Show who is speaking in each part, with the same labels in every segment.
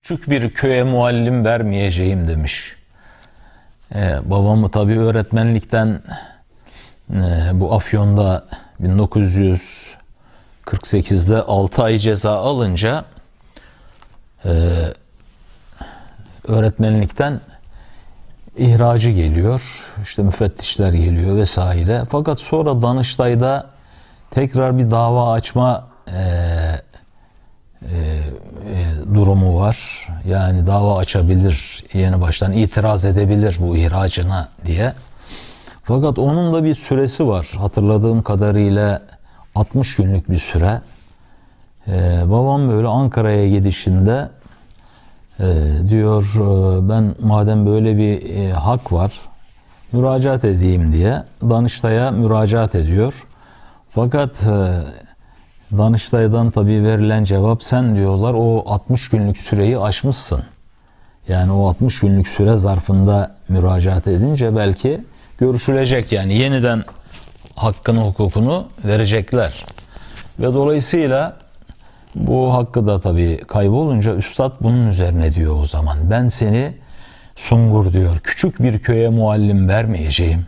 Speaker 1: Küçük bir köye muallim vermeyeceğim demiş. Babamı tabii öğretmenlikten bu Afyon'da 1948'de 6 ay ceza alınca öğretmenlikten ihracı geliyor. İşte müfettişler geliyor vesaire. Fakat sonra Danıştay'da tekrar bir dava açma durumu var. Yani dava açabilir, yeni baştan itiraz edebilir bu ihracına diye. Fakat onun da bir süresi var. Hatırladığım kadarıyla 60 günlük bir süre. Babam böyle Ankara'ya gidişinde diyor ben madem böyle bir hak var müracaat edeyim diye Danıştay'a müracaat ediyor. Fakat Danıştay'dan tabii verilen cevap sen diyorlar o 60 günlük süreyi aşmışsın. Yani o 60 günlük süre zarfında müracaat edince belki görüşülecek yani yeniden hakkını hukukunu verecekler. Ve dolayısıyla bu hakkı da tabii kaybolunca üstad bunun üzerine diyor o zaman. Ben seni Sungur diyor küçük bir köye muallim vermeyeceğim.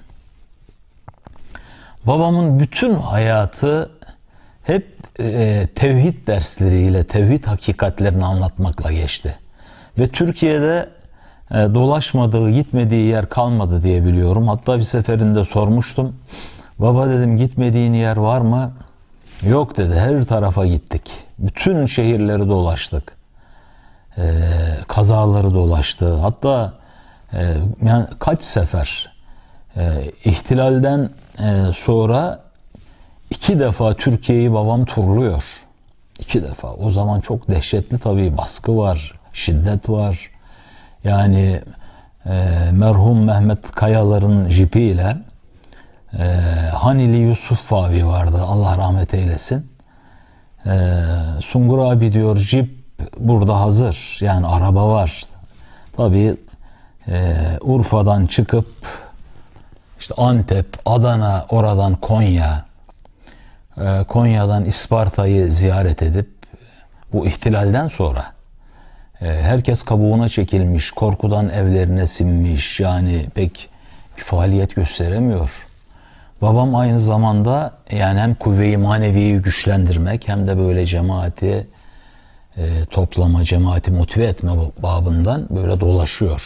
Speaker 1: Babamın bütün hayatı hep tevhid dersleriyle, tevhid hakikatlerini anlatmakla geçti. Ve Türkiye'de dolaşmadığı, gitmediği yer kalmadı diye biliyorum. Hatta bir seferinde sormuştum. Baba dedim gitmediğin yer var mı? Yok dedi. Her tarafa gittik. Bütün şehirleri dolaştık. Kazaları dolaştı. Hatta yani kaç sefer ihtilalden sonra 2 defa Türkiye'yi babam turluyor. 2 defa. O zaman çok dehşetli tabii baskı var, şiddet var. Yani merhum Mehmet Kayalar'ın jipiyle Hanili Yusuf Favi vardı. Allah rahmet eylesin. Sungur abi diyor jip burada hazır. Yani araba var. Tabii Urfa'dan çıkıp işte Antep, Adana, oradan Konya, Konya'dan İsparta'yı ziyaret edip bu ihtilalden sonra herkes kabuğuna çekilmiş, korkudan evlerine sinmiş, yani pek bir faaliyet gösteremiyor. Babam aynı zamanda yani hem kuvve-i maneviyeyi güçlendirmek hem de böyle cemaati toplama, cemaati motive etme babından böyle dolaşıyor.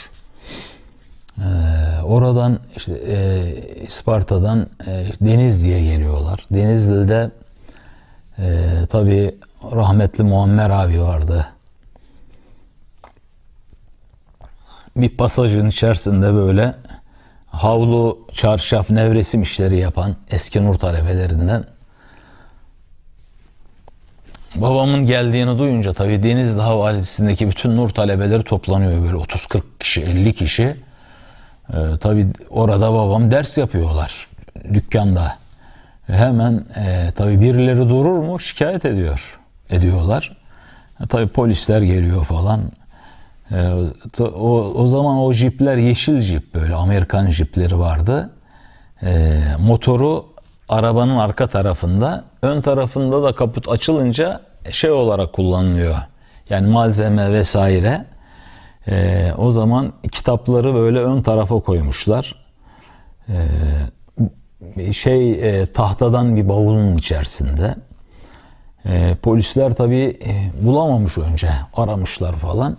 Speaker 1: Oradan işte İsparta'dan Denizli'ye geliyorlar. Denizli'de tabii rahmetli Muammer abi vardı. Bir pasajın içerisinde böyle havlu, çarşaf, nevresim işleri yapan eski nur talebelerinden. Babamın geldiğini duyunca tabii Denizli Havalisi'ndeki bütün nur talebeleri toplanıyor böyle 30-40 kişi, 50 kişi. Tabii orada babam ders yapıyorlar dükkanda. Hemen tabii birileri durur mu şikayet ediyorlar. Tabii polisler geliyor falan. O zaman o jipler yeşil jip böyle Amerikan jipleri vardı. Motoru arabanın arka tarafında, ön tarafında da kaput açılınca şey olarak kullanılıyor. Yani malzeme vesaire. O zaman kitapları böyle ön tarafa koymuşlar. Tahtadan bir bavulun içerisinde. Polisler tabii bulamamış önce. Aramışlar falan.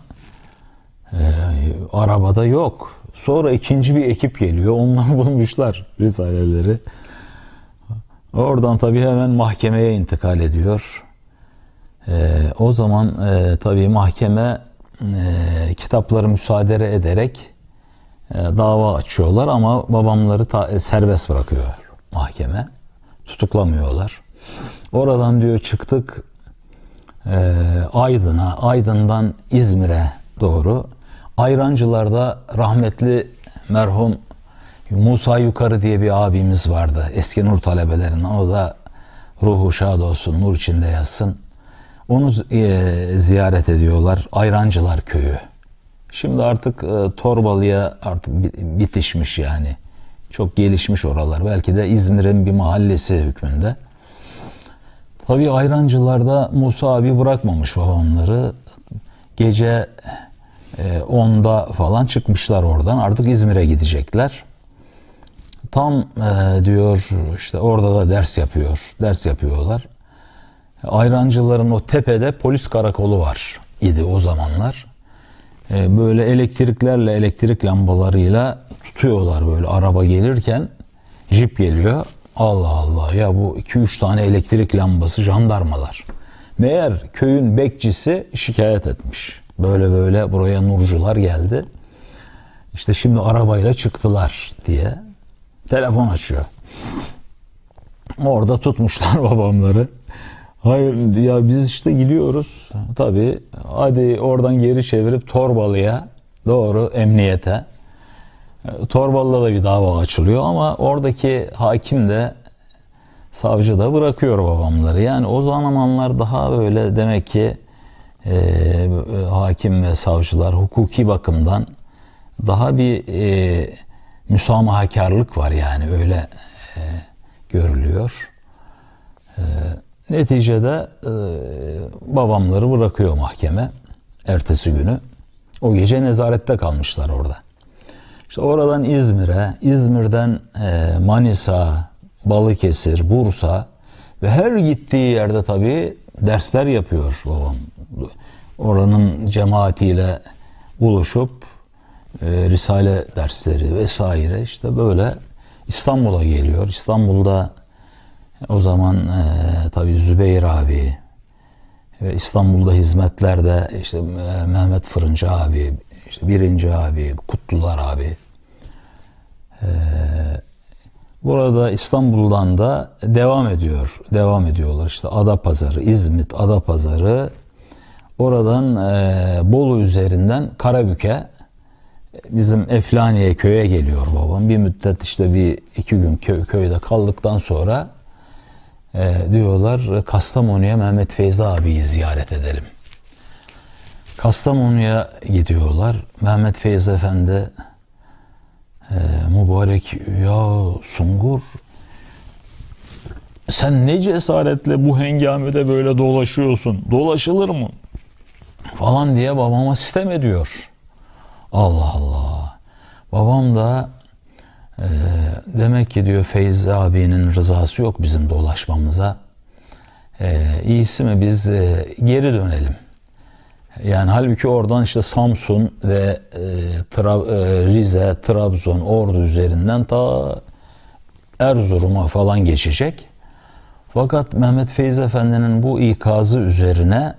Speaker 1: Arabada yok. Sonra ikinci bir ekip geliyor. Onlar bulmuşlar risaleleri. Oradan tabii hemen mahkemeye intikal ediyor. O zaman tabii mahkeme kitapları müsaade ederek dava açıyorlar ama babamları serbest bırakıyor mahkeme. Tutuklamıyorlar. Oradan diyor çıktık Aydın'a, Aydın'dan İzmir'e doğru. Ayrancılar'da rahmetli merhum Musa Yukarı diye bir abimiz vardı. Eski nur talebelerinden. O da ruhu şad olsun, nur içinde yatsın. Onu ziyaret ediyorlar. Ayrancılar köyü. Şimdi artık Torbalı'ya artık bitişmiş yani. Çok gelişmiş oralar. Belki de İzmir'in bir mahallesi hükmünde. Tabii Ayrancılar'da Musa abi bırakmamış babamları. Gece 10'da falan çıkmışlar oradan. Artık İzmir'e gidecekler. Tam diyor işte orada da ders yapıyorlar. Ayrancıların o tepede polis karakolu var idi o zamanlar. Böyle elektrik lambalarıyla tutuyorlar böyle araba gelirken. Jip geliyor. Allah Allah ya, bu 2-3 tane elektrik lambası, jandarmalar. Meğer köyün bekçisi şikayet etmiş. Böyle buraya nurcular geldi. İşte şimdi arabayla çıktılar diye. Telefon açıyor. Orada tutmuşlar babamları. Hayır ya, biz işte gidiyoruz. Tabii hadi oradan geri çevirip Torbalı'ya doğru, emniyete. Torbalı'da da bir dava açılıyor ama oradaki hakim de savcı da bırakıyor babamları. Yani o zamanlar daha böyle demek ki hakim ve savcılar hukuki bakımdan daha bir müsamahakarlık var, yani öyle görülüyor. Neticede babamları bırakıyor mahkeme ertesi günü. O gece nezarette kalmışlar orada. İşte oradan İzmir'e, İzmir'den Manisa, Balıkesir, Bursa ve her gittiği yerde tabii dersler yapıyor babam. Oranın cemaatiyle buluşup Risale dersleri vesaire, işte böyle İstanbul'a geliyor. İstanbul'da o zaman tabii Zübeyir abi ve İstanbul'da hizmetlerde işte Mehmet Fırıncı abi, işte Birinci abi, Kutlular abi. Burada İstanbul'dan da devam ediyorlar. İşte Adapazarı, İzmit, Adapazarı. Oradan Bolu üzerinden Karabük'e, bizim Eflaniye köye geliyor babam. Bir müddet işte 1-2 gün köyde kaldıktan sonra diyorlar Kastamonu'ya Mehmet Feyzi abiyi ziyaret edelim. Kastamonu'ya gidiyorlar. Mehmet Feyzi Efendi mübarek, ya Sungur, sen ne cesaretle bu hengamede böyle dolaşıyorsun? Dolaşılır mı? Falan diye babama sitem ediyor. Allah Allah. Babam da demek ki diyor Feyzi abinin rızası yok bizim dolaşmamıza. İyisi mi biz geri dönelim. Yani halbuki oradan işte Samsun ve Rize, Trabzon, Ordu üzerinden ta Erzurum'a falan geçecek. Fakat Mehmet Feyzi Efendi'nin bu ikazı üzerine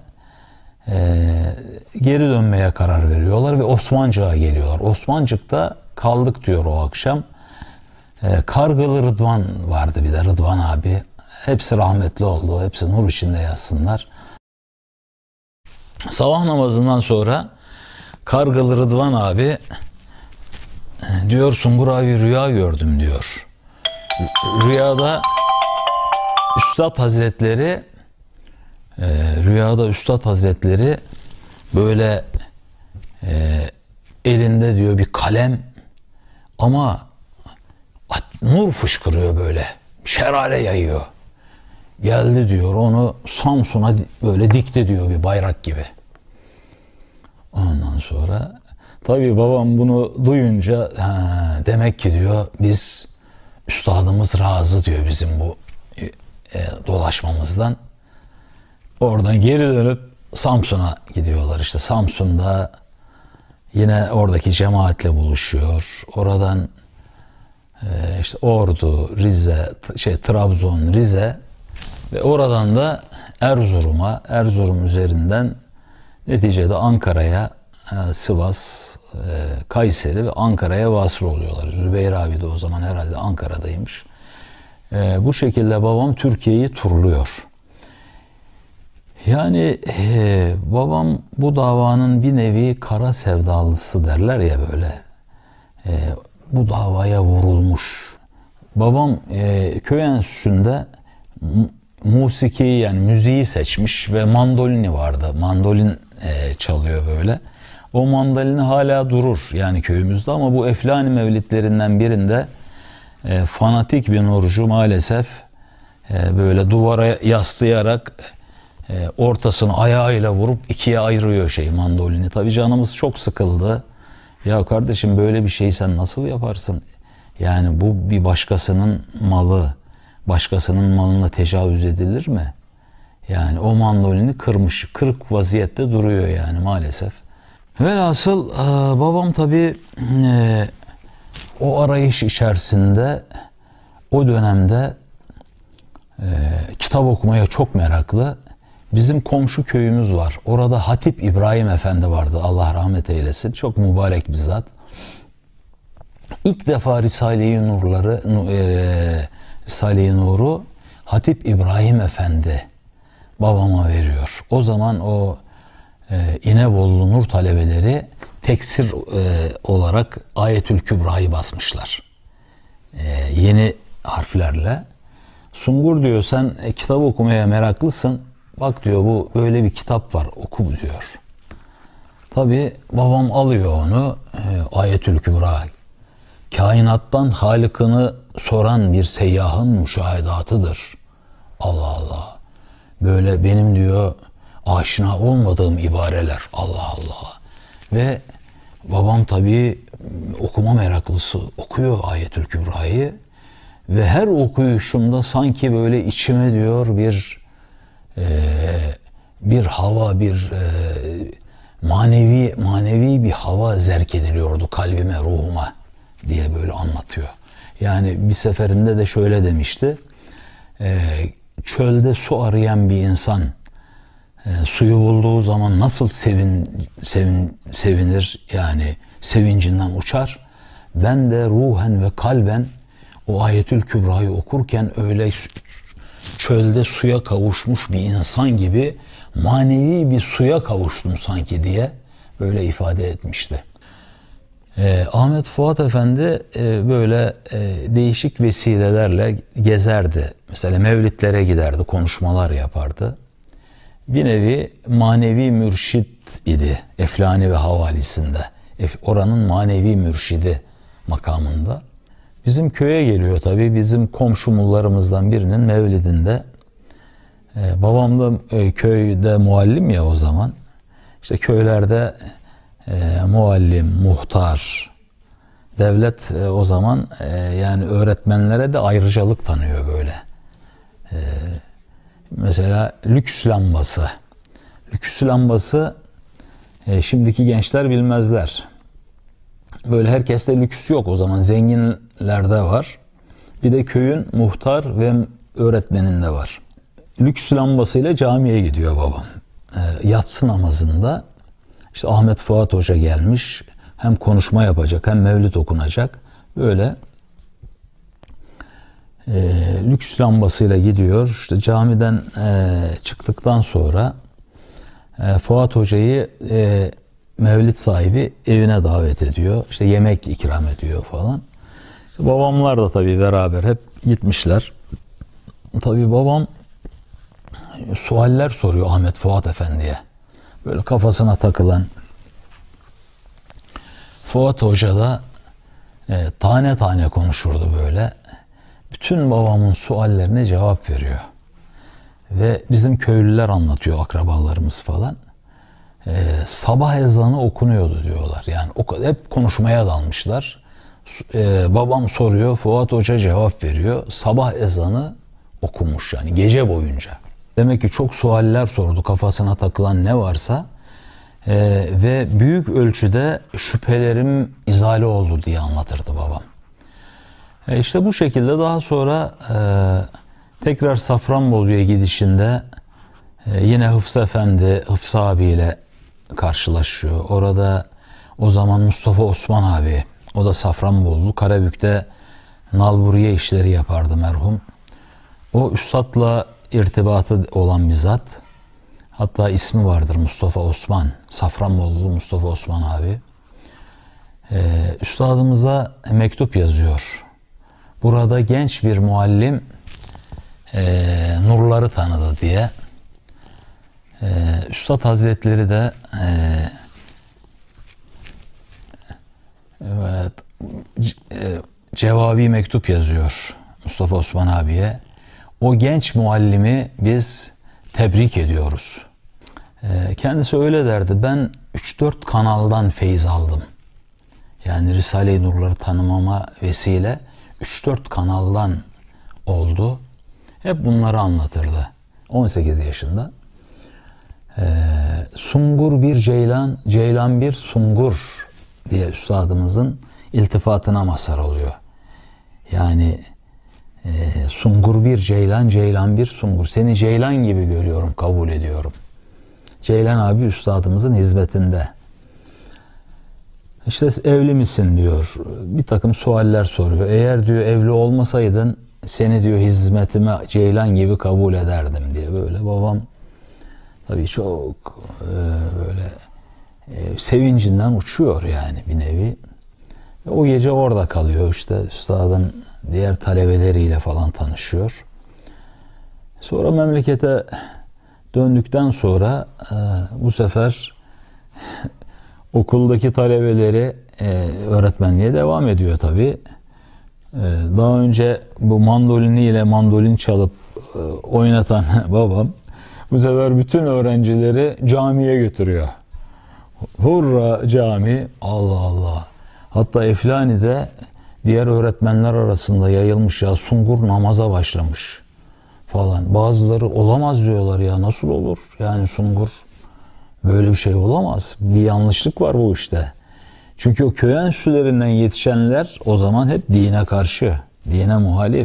Speaker 1: geri dönmeye karar veriyorlar ve Osmancık'a geliyorlar. Osmancık'ta kaldık diyor o akşam. Kargalı Rıdvan vardı, bir de Rıdvan abi. Hepsi rahmetli oldu. Hepsi nur içinde yatsınlar. Sabah namazından sonra Kargalı Rıdvan abi diyor Sungur abi rüya gördüm diyor. Rüyada Üstad Hazretleri böyle elinde diyor bir kalem ama nur fışkırıyor, böyle şerare yayıyor. Geldi diyor, onu Samsun'a böyle dikti diyor, bir bayrak gibi. Ondan sonra tabii babam bunu duyunca demek ki diyor biz, üstadımız razı diyor bizim bu dolaşmamızdan. Oradan geri dönüp Samsun'a gidiyorlar. İşte Samsun'da yine oradaki cemaatle buluşuyor. Oradan işte Ordu, Rize, Trabzon, Rize ve oradan da Erzurum üzerinden neticede Ankara'ya, Sivas, Kayseri ve Ankara'ya vasıl oluyorlar. Zübeyir abi de o zaman herhalde Ankara'daymış. Bu şekilde babam Türkiye'yi turluyor. Yani babam bu davanın bir nevi kara sevdalısı derler ya böyle. Bu davaya vurulmuş. Babam köy enstitüsünde musiki, yani müziği seçmiş ve mandolini vardı. Mandolin çalıyor böyle. O mandolini hala durur yani köyümüzde, ama bu Eflani mevlitlerinden birinde fanatik bir nurcu maalesef böyle duvara yaslayarak ortasını ayağıyla vurup ikiye ayırıyor mandolini. Tabii canımız çok sıkıldı. Ya kardeşim, böyle bir şeyi sen nasıl yaparsın? Yani bu bir başkasının malı. Başkasının malına tecavüz edilir mi? Yani o mandolini kırmış, kırık vaziyette duruyor yani maalesef. Velhasıl babam tabii o arayış içerisinde o dönemde kitap okumaya çok meraklı. Bizim komşu köyümüz var. Orada Hatip İbrahim Efendi vardı. Allah rahmet eylesin. Çok mübarek bir zat. İlk defa Risale-i Nur'u Hatip İbrahim Efendi babama veriyor. O zaman o İnebolu Nur talebeleri teksir olarak Ayetül Kübra'yı basmışlar. Yeni harflerle. Sungur diyor, sen kitap okumaya meraklısın. Bak diyor, bu böyle bir kitap var, oku diyor. Tabi babam alıyor onu, Ayetül Kübra. Kainattan Halık'ını soran bir seyyahın müşahedatıdır. Allah Allah. Böyle benim diyor aşina olmadığım ibareler. Allah Allah. Ve babam tabii okuma meraklısı, okuyor Ayetül Kübra'yı ve her okuyuşumda sanki böyle içime diyor bir hava, manevi bir hava zerk ediliyordu kalbime, ruhuma diye böyle anlatıyor. Yani bir seferinde de şöyle demişti. Çölde su arayan bir insan suyu bulduğu zaman nasıl sevinir, yani sevincinden uçar. Ben de ruhen ve kalben o Ayetül Kübra'yı okurken öyle çölde suya kavuşmuş bir insan gibi manevi bir suya kavuştum sanki diye böyle ifade etmişti. Ahmet Fuat Efendi böyle değişik vesilelerle gezerdi. Mesela mevlitlere giderdi, konuşmalar yapardı. Bir nevi manevi mürşit idi Eflani ve Havalisinde. Oranın manevi mürşidi makamında. Bizim köye geliyor tabii. Bizim komşu mullarımızdan birinin mevlidinde. Babam da köyde muallim ya o zaman. İşte köylerde muallim, muhtar, devlet o zaman yani öğretmenlere de ayrıcalık tanıyor böyle. Mesela lüks lambası. Lüks lambası şimdiki gençler bilmezler. Böyle herkeste lüks yok o zaman. Zenginlerde var. Bir de köyün muhtar ve öğretmeninde var. Lüks lambasıyla camiye gidiyor babam. Yatsı namazında işte Ahmet Fuat Hoca gelmiş. Hem konuşma yapacak hem mevlid okunacak. Böyle lüks lambasıyla gidiyor. İşte camiden çıktıktan sonra Fuat Hoca'yı mevlid sahibi evine davet ediyor. İşte yemek ikram ediyor falan. İşte babamlar da tabii beraber hep gitmişler. Tabii babam sualler soruyor Ahmet Fuat Efendi'ye. Böyle kafasına takılan. Fuat Hoca da tane tane konuşurdu böyle. Bütün babamın suallerine cevap veriyor. Ve bizim köylüler anlatıyor, akrabalarımız falan. Sabah ezanı okunuyordu diyorlar. Yani hep konuşmaya dalmışlar. Babam soruyor, Fuat Hoca cevap veriyor. Sabah ezanı okumuş yani gece boyunca. Demek ki çok sualler sordu, kafasına takılan ne varsa. Ve büyük ölçüde şüphelerim izale oldu diye anlatırdı babam. İşte bu şekilde daha sonra tekrar Safranbolu'ya gidişinde yine Hıfzı Efendi, Hıfzı abiyle karşılaşıyor. Orada o zaman Mustafa Osman abi, o da Safranbolulu, Karabük'te nalburiye işleri yapardı merhum. O üstadla irtibatı olan bir zat. Hatta ismi vardır Mustafa Osman, Safranbolulu Mustafa Osman abi. Üstadımıza mektup yazıyor. Burada genç bir muallim nurları tanıdı diye. Üstad Hazretleri de cevabi mektup yazıyor Mustafa Osman abiye. O genç muallimi biz tebrik ediyoruz. Kendisi öyle derdi. Ben 3-4 kanaldan feyiz aldım. Yani Risale-i Nur'ları tanımama vesile 3-4 kanaldan oldu. Hep bunları anlatırdı. 18 yaşında. Sungur bir ceylan, ceylan bir sungur diye üstadımızın iltifatına mazhar oluyor. Yani sungur bir ceylan, ceylan bir sungur. Seni ceylan gibi görüyorum, kabul ediyorum. Ceylan abi üstadımızın hizmetinde. İşte evli misin diyor. Bir takım sualler soruyor. Eğer diyor evli olmasaydın seni diyor hizmetime ceylan gibi kabul ederdim diye böyle. Babam tabii çok böyle sevincinden uçuyor yani bir nevi. O gece orada kalıyor, işte üstadın diğer talebeleriyle falan tanışıyor. Sonra memlekete döndükten sonra bu sefer okuldaki talebeleri öğretmenliğe devam ediyor tabii. Daha önce bu mandolin çalıp oynatan babam bu sefer bütün öğrencileri camiye götürüyor. Hurra cami, Allah Allah. Hatta Eflani'de diğer öğretmenler arasında yayılmış, ya Sungur namaza başlamış falan. Bazıları olamaz diyorlar, ya nasıl olur? Yani Sungur böyle bir şey olamaz. Bir yanlışlık var bu işte. Çünkü o köy enstitülerinden yetişenler o zaman hep dine karşı, dine muhalif.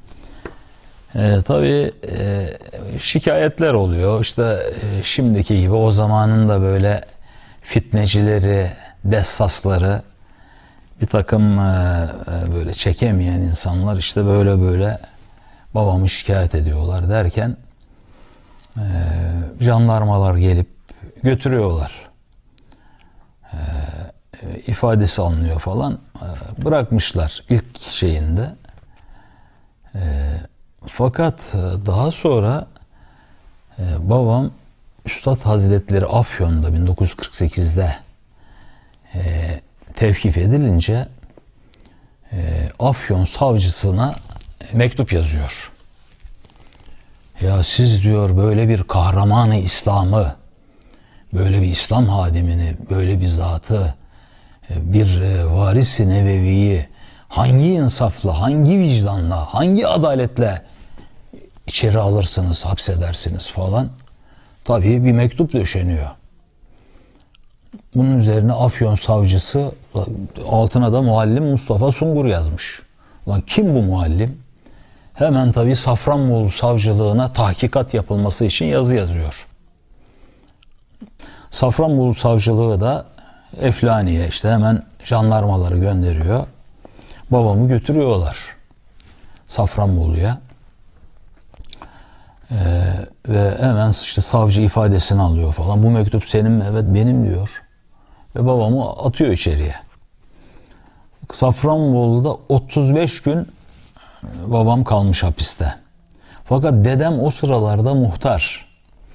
Speaker 1: Tabii şikayetler oluyor. İşte şimdiki gibi o zamanın da böyle fitnecileri, dessasları, bir takım böyle çekemeyen insanlar işte böyle babamı şikayet ediyorlar derken jandarmalar gelip götürüyorlar. İfadesi alınıyor falan. Bırakmışlar ilk şeyinde. Fakat daha sonra babam Üstad Hazretleri Afyon'da 1948'de tevkif edilince Afyon savcısına mektup yazıyor. Ya siz diyor böyle bir kahramanı İslam'ı, böyle bir İslam hadimini, böyle bir zatı, bir varis-i nebeviyi hangi insafla, hangi vicdanla, hangi adaletle içeri alırsınız, hapsedersiniz falan. Tabii bir mektup döşeniyor. Bunun üzerine Afyon savcısı altına da muallim Mustafa Sungur yazmış. Lan kim bu muallim? Hemen tabii Safranbolu savcılığına tahkikat yapılması için yazı yazıyor. Safranbolu savcılığı da Eflani'ye işte hemen jandarmaları gönderiyor. Babamı götürüyorlar Safranbolu'ya. Ve hemen işte savcı ifadesini alıyor falan. Bu mektup senin mi? Evet benim diyor. Ve babamı atıyor içeriye. Safranbolu'da 35 gün babam kalmış hapiste. Fakat dedem o sıralarda muhtar.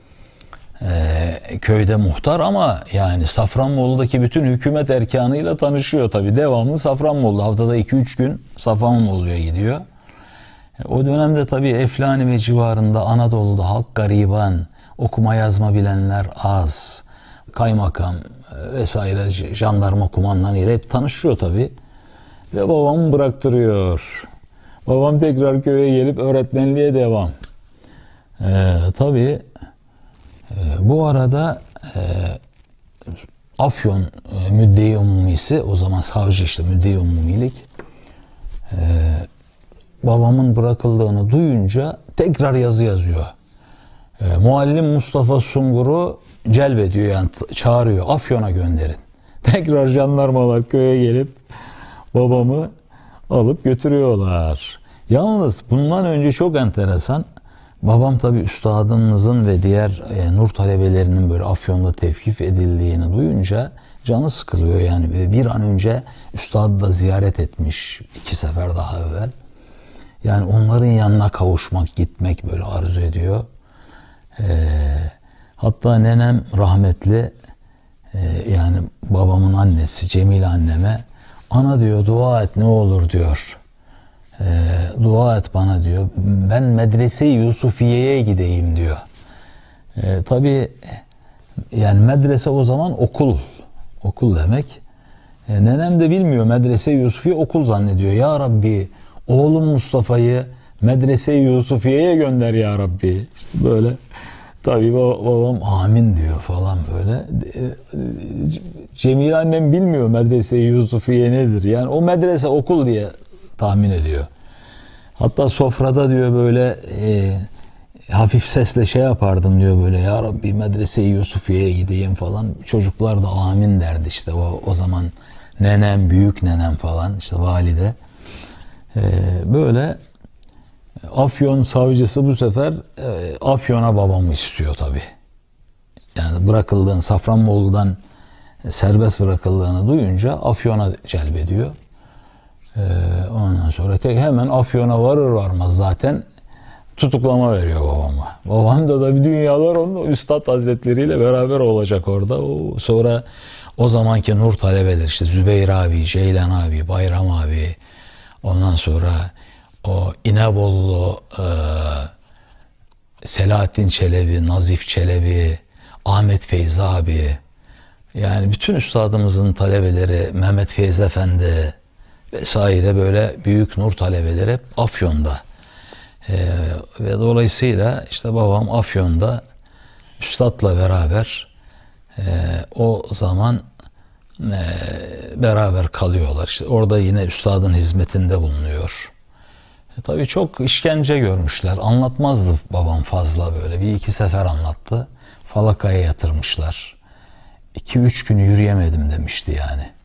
Speaker 1: Köyde muhtar ama yani Safranbolu'daki bütün hükümet erkanıyla tanışıyor tabii. Devamlı Safranbolu. Haftada 2-3 gün Safranbolu'ya gidiyor. O dönemde tabii Eflani ve civarında Anadolu'da halk gariban, okuma yazma bilenler az. Kaymakam vesaire jandarma kumandanı ile hep tanışıyor tabii. Ve babamı bıraktırıyor. Babam tekrar köye gelip öğretmenliğe devam. Tabii bu arada Afyon Müdde-i Umumisi, o zaman savcı işte Müdde-i Umumilik, babamın bırakıldığını duyunca tekrar yazı yazıyor. Muallim Mustafa Sungur'u celbediyor, yani çağırıyor, Afyon'a gönderin. Tekrar jandarmalar köye gelip babamı alıp götürüyorlar. Yalnız bundan önce çok enteresan, babam tabii üstadımızın ve diğer nur talebelerinin böyle Afyon'da tevkif edildiğini duyunca canı sıkılıyor yani. Ve bir an önce üstadı da ziyaret etmiş 2 sefer daha evvel. Yani onların yanına kavuşmak, gitmek böyle arzu ediyor. Hatta nenem rahmetli, yani babamın annesi Cemile anneme, ana diyor dua et ne olur diyor. Dua et bana diyor. Ben medrese-i Yusufiye'ye gideyim diyor. Tabii yani medrese o zaman okul. Okul demek. Nenem de bilmiyor. Medrese-i Yusufiye okul zannediyor. Ya Rabbi oğlum Mustafa'yı Medrese-i Yusufiye'ye gönder ya Rabbi. İşte böyle. Tabii babam amin diyor falan böyle. Cemile annem bilmiyor Medrese-i Yusufiye nedir. Yani o medrese okul diye tahmin ediyor. Hatta sofrada diyor böyle hafif sesle şey yapardım diyor böyle, ya Rabbi Medrese-i Yusufiye'ye gideyim falan. Çocuklar da amin derdi işte o zaman nenem, büyük nenem falan işte valide. Böyle Afyon savcısı bu sefer Afyon'a babamı istiyor tabii. Yani bırakıldığını, Safranbolu'dan serbest bırakıldığını duyunca Afyon'a celbediyor. Ondan sonra hemen Afyon'a varır varmaz zaten tutuklama veriyor babama. Babam da bir dünyalar onun Üstad Hazretleri ile beraber olacak orada. Sonra o zamanki nur talebeler işte Zübeyir abi, Ceylan abi, Bayram abi, ondan sonra o İnebollu Selahattin Çelebi, Nazif Çelebi, Ahmet Feyzi abi, yani bütün üstadımızın talebeleri, Mehmet Feyzi Efendi vesaire böyle büyük nur talebeleri hep Afyon'da. Ve dolayısıyla işte babam Afyon'da üstadla beraber o zaman beraber kalıyorlar. İşte orada yine üstadın hizmetinde bulunuyor. Tabii çok işkence görmüşler. Anlatmazdı babam fazla böyle. Bir iki sefer anlattı. Falakaya yatırmışlar. 2-3 gün yürüyemedim demişti yani.